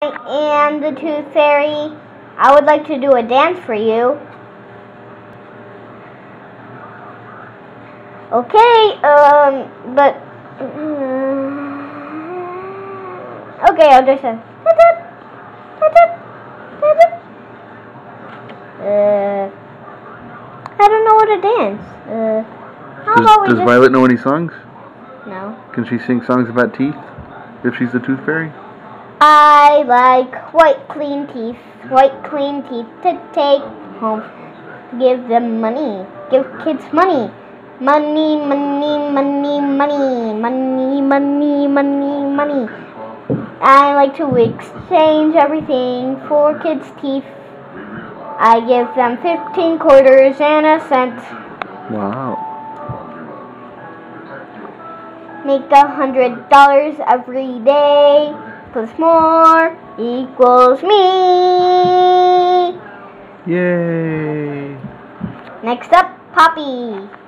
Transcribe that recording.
I am the Tooth Fairy. I would like to do a dance for you. Okay, but... okay, I'll just say... I don't know what to dance. Does Violet know any songs? No. Can she sing songs about teeth, if she's the Tooth Fairy? I like white clean teeth to take home. Give them money, give kids money. Money, money, money, money, money, money, money, money. I like to exchange everything for kids' teeth. I give them 15 quarters and a cent. Wow. Make $100 every day. Plus more equals me. Yay. Next up, Poppy.